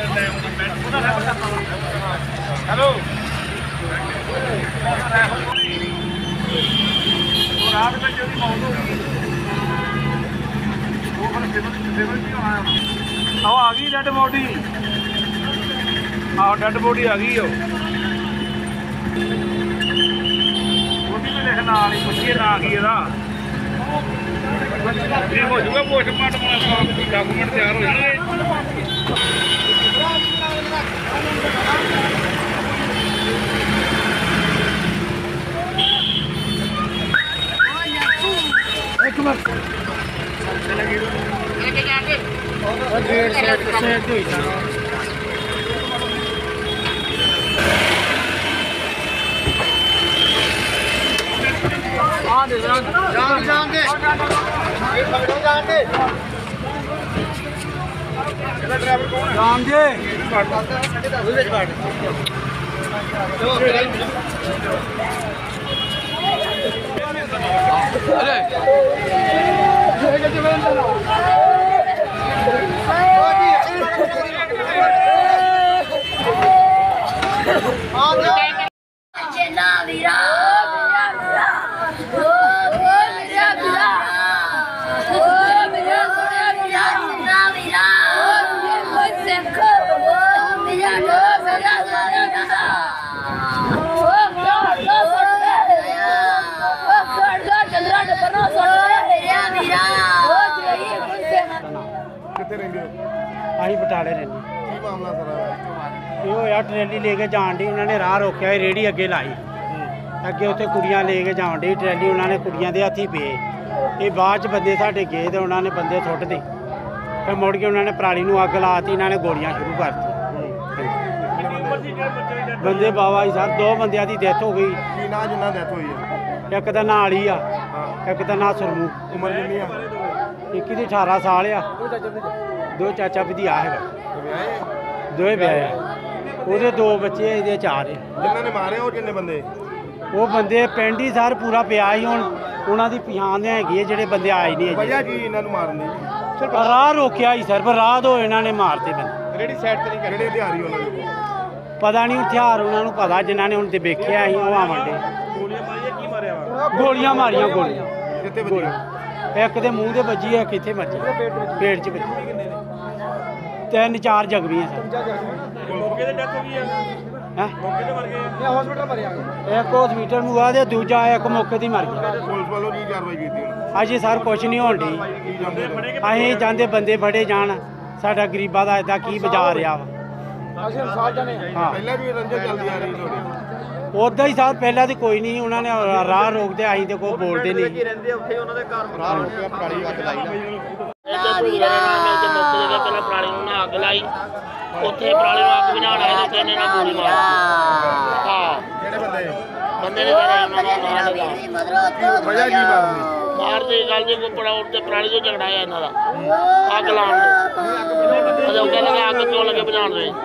Hello रात में जो मौत होगी वो आ गई डेड बॉडी। हाँ डेड बॉडी आ गई हो लिखना वाली पुछिए ना की हो जाऊगा पोस्टमार्टम डॉकूमेंट तैयार हो जाएंगे। अं बटाले रहने होया ट्रैली लेके जान डी उन्होंने राह रोकया रेहड़ी अगे लाई अगे उत्थे कुड़ियां लेके जान डी ट्रैली उन्होंने कुड़ियां दे हत्थी पे ये बाद बंदे साढ़े गए तो उन्होंने बंदे सुट दी फिर मुड़ के उन्होंने पराली नूं अग लाती इन्होंने गोलियां शुरू कर दी बंदे बाबा जी सर दो बंदियां दी डेथ हो गई। एक दा नां अली आ एक दा नां सुरमू उमर कितनी आ एक दी 18 साल आ दो चाचा भतीआ है दो ब्याह वो दो बच्चे ये 4 जिन्होंने मारे वो किन्ने बंदे वो बंदे पिंड ही सर पूरा पिया ही हुण उन्होंने पछाण हैगी है जेडे बंदे आए नहीं वजह की इन्होंने मारने राह रोकया ही सर पर राह दो इन्होंने मारते बंदे रेहड़ी साइड ते नहीं करदे हथियार ही उन्होंने पता नहीं हथियार उन्होंने पता जिन्होंने हुण ते वेख्या ही वो आवन डे गोलियां मारियां गोलियां एक दे मूँह दे बजी है किथे बजी पेट च बजी 3-4 जख्मी है एक हॉस्पिटल में हुआ दूजा एक मौके दी मर गया। अजे सर कुछ नहीं होण डी असीं चाहते बंदे फड़े जान साडा गरीबां दा इदां की बाजार रहा वा। उदा ही सर पहला तो कोई नहीं उन्होंने राह रोकते अं तो कोई बोलते नहीं अग लाई उत्थे पराली अग बुझाण आए तो इन्हें गोली मार मारते गल जी कोई पराली जो झगड़ा है इन्हों का अग लाने अग क्यों लगे बुझाण दे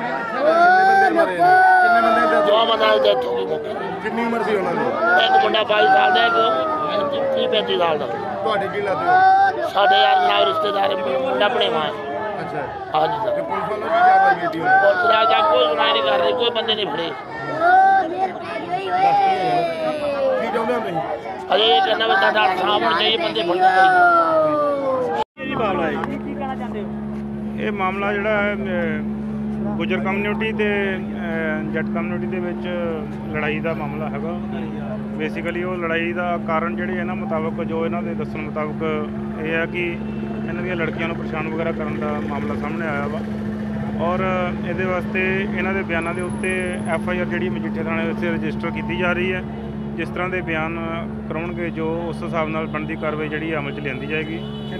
दो बंदा डेथ हो गई कितनी उम्र सी उन्होंने एक मुंडा 22 साल का एक 30-35 साल का साढ़े यार जनाब रिश्तेदार मुंडा भणेवा है। अच्छा हाँ जी सर पुलिस राजा कोई सुनाई नहीं कर रही कोई बंदे नहीं फड़े अरे ये कहना भी साढ़ा शाम होना चाहिए बंदे ये मामला जोड़ा गुजर कम्यूनिटी ते जट कम्यूनिटी दे विच लड़ाई का मामला है। बेसिकली वो लड़ाई का कारण जिहड़े इन्हां मुताबक जो इन्हां दे दस्सण मुताबक ये है कि इन्हां दीयां लड़कियां नूं परेशान वगैरह करन दा मामला सामने आया वा और ये वास्ते इन्हां दे बयानां दे उत्ते FIR जिहड़ी मजीठे थाणे विच रजिस्टर की जा रही है। जिस तरह के बयान कराउणगे जो उस हिसाब नाल बनदी कार्रवाई जिहड़ी अमल च लिआंदी जाएगी।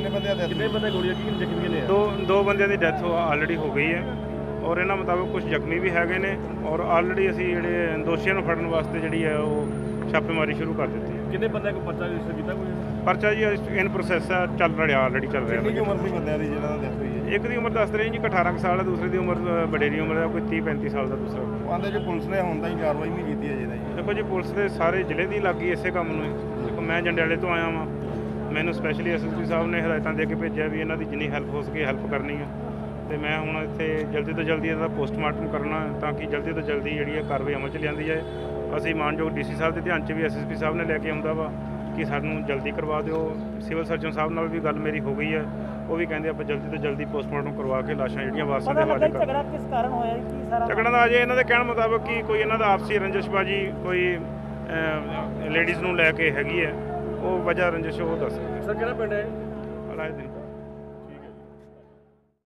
दो बंदियां दी डेथ ऑलरेडी हो गई है और इन्हां मुताबिक कुछ जख्मी भी हैगे ने और ऑलरेडी असीं जिहड़े दोषियों नूं फड़न वास्ते जिहड़ी है वो छापेमारी शुरू कर दी है। कितने बंदे को पर्चा रजिस्टर किया कोई परचा जी इन प्रोसैस है चल रहा ऑलरेडी चल रहा है। उम्र की बंदे दी जिन्हां दी डेथ हुई है एक दी उम्र दस रहे जी 18 साल है दूसरे की उम्र वडेरी उम्र है कोई 30-35 साल का दूसरा। आंदे जो पुलिस ने हुण ताईं कार्रवाई नहीं की है जी। देखो जी पुलिस के सारे जिले की लग गई इसे काम में। देखो मैं जंडियाले तो आया वाँ मैनू स्पैशली SSP साहब ने हिदायतां दे के भेजा भी इन्हां दी जिन्नी हैल्प हो सके हैल्प करनी है ਤੇ ਮੈਂ ਹੁਣ ਇੱਥੇ ਜਲਦੀ ਤੋਂ ਜਲਦੀ ਇਹਦਾ ਪੋਸਟਮਾਰਟਮ ਕਰਨਾ ਤਾਂ ਕਿ ਜਲਦੀ ਤੋਂ ਜਲਦੀ ਜਿਹੜੀ ਹੈ ਕਾਰਵਾਈ ਅਮਲ 'ਚ ਲਿਆਂਦੀ ਜਾਏ। ਅਸੀਂ ਮਾਨਯੋਗ ਡੀਸੀ ਸਾਹਿਬ ਦੇ ਧਿਆਨ 'ਚ ਵੀ ਐਸਐਸਪੀ ਸਾਹਿਬ ਨੇ ਲੈ ਕੇ ਆਉਂਦਾ ਵਾ ਕਿ ਸਾਨੂੰ ਜਲਦੀ ਕਰਵਾ ਦਿਓ। ਸਿਵਲ ਸਰਜਨ ਸਾਹਿਬ ਨਾਲ ਵੀ ਗੱਲ ਮੇਰੀ ਹੋ ਗਈ ਹੈ, ਉਹ ਵੀ ਕਹਿੰਦੇ ਆਪਾਂ ਜਲਦੀ ਤੋਂ ਜਲਦੀ ਪੋਸਟਮਾਰਟਮ ਕਰਵਾ ਕੇ ਲਾਸ਼ਾਂ ਜਿਹੜੀਆਂ ਵਾਰਸਾਂ ਦੇ ਹਵਾਲੇ ਕਰ। ਝਗੜਾ ਕਿਸ ਕਾਰਨ ਹੋਇਆ ਜੀ? ਕੀ ਸਾਰਾ ਝਗੜਾ ਦਾ ਅਜੇ ਇਹਨਾਂ ਦੇ ਕਹਿਣ ਮੁਤਾਬਕ ਕਿ ਕੋਈ ਇਹਨਾਂ ਦਾ ਆਪਸੀ ਰੰਜਿਸ਼ਬਾਜੀ ਕੋਈ ਲੇਡੀਜ਼ ਨੂੰ ਲੈ ਕੇ ਹੈਗੀ ਹੈ, ਉਹ ਵਜ੍ਹਾ ਰੰਜਿਸ਼ ਉਹ ਦੱਸ। ਸਰ ਕਿਹੜਾ ਪਿੰਡ ਹੈ? ਅਲਾਇਦੀਨ।